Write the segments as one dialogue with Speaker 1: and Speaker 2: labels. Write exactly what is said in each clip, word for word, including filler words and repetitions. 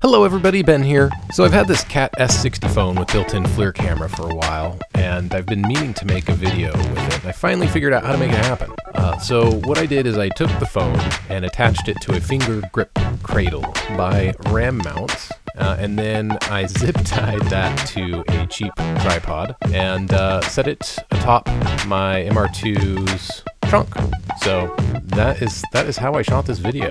Speaker 1: Hello everybody, Ben here. So I've had this Cat S sixty phone with built-in FLIR camera for a while, and I've been meaning to make a video with it. I finally figured out how to make it happen. Uh, so what I did is I took the phone and attached it to a finger grip cradle by ram mounts, uh, and then I zip tied that to a cheap tripod and uh, set it atop my M R two's trunk. So that is that is how I shot this video.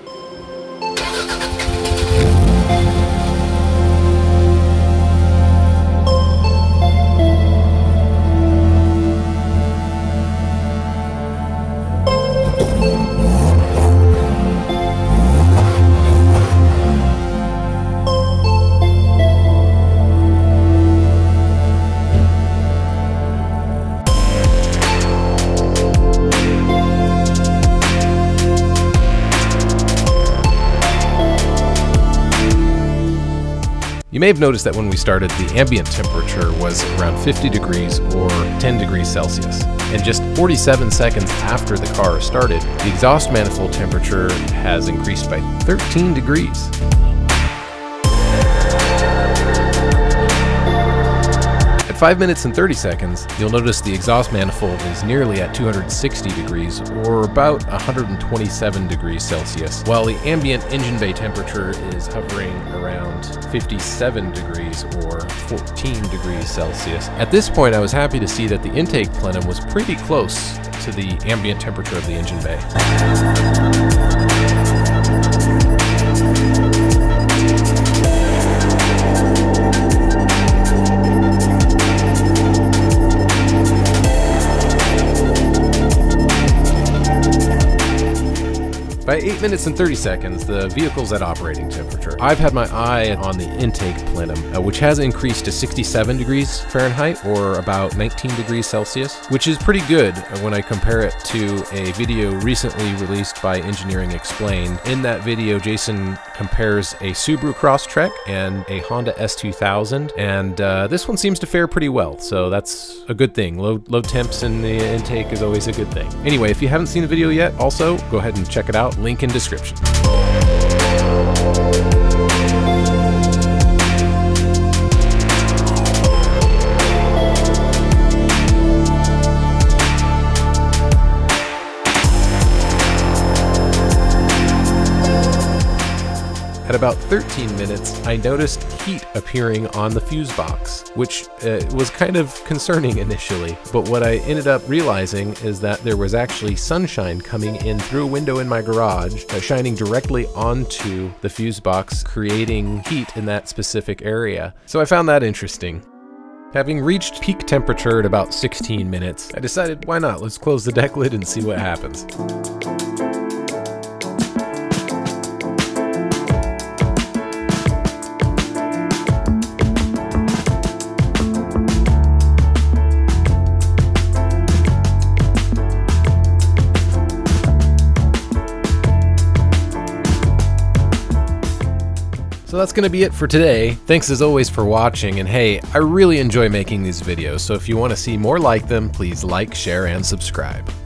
Speaker 1: You may have noticed that when we started, the ambient temperature was around fifty degrees or ten degrees Celsius. And just forty-seven seconds after the car started, the exhaust manifold temperature has increased by thirteen degrees. At five minutes and thirty seconds, you'll notice the exhaust manifold is nearly at two hundred sixty degrees, or about one hundred twenty-seven degrees Celsius, while the ambient engine bay temperature is hovering around fifty-seven degrees or fourteen degrees Celsius. At this point, I was happy to see that the intake plenum was pretty close to the ambient temperature of the engine bay. By eight minutes and thirty seconds, the vehicle's at operating temperature. I've had my eye on the intake plenum, uh, which has increased to sixty-seven degrees Fahrenheit, or about nineteen degrees Celsius, which is pretty good when I compare it to a video recently released by Engineering Explained. In that video, Jason compares a Subaru Crosstrek and a Honda S two thousand, and uh, this one seems to fare pretty well, so that's a good thing. Low, low temps in the intake is always a good thing. Anyway, if you haven't seen the video yet, also go ahead and check it out. Link in description. At about thirteen minutes, I noticed heat appearing on the fuse box, which uh, was kind of concerning initially, but what I ended up realizing is that there was actually sunshine coming in through a window in my garage, uh, shining directly onto the fuse box, creating heat in that specific area. So I found that interesting. Having reached peak temperature at about sixteen minutes, I decided, why not? Let's close the deck lid and see what happens. So that's going to be it for today. Thanks as always for watching, and hey, I really enjoy making these videos, so if you want to see more like them, please like, share, and subscribe.